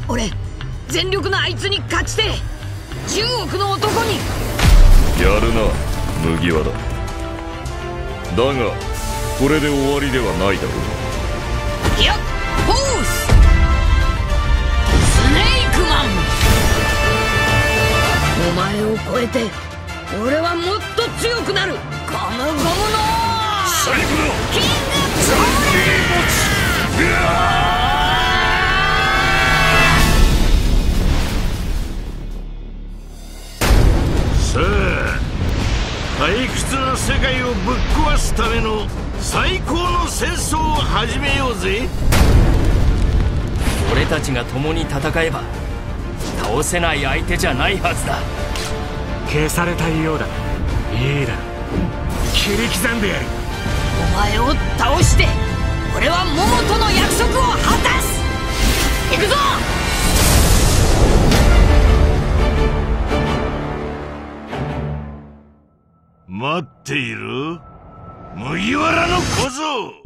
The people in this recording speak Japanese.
俺全力のあいつに勝ちて10億の男に。 やるな麦わら。だがこれで終わりではないだろう。 いや、フォーススネークマン。お前を超えて俺はもっと強くなる。ゴムゴムの最後のキングゾさあ、退屈な世界をぶっ壊すための最高の戦争を始めようぜ。 俺たちが共に戦えば倒せない相手じゃないはずだ。 消されたいようだ。いいだろ、切り刻んでやる。 お前を倒して俺は桃との約束を果たす。行くぞ。 待っている麦わらの小僧。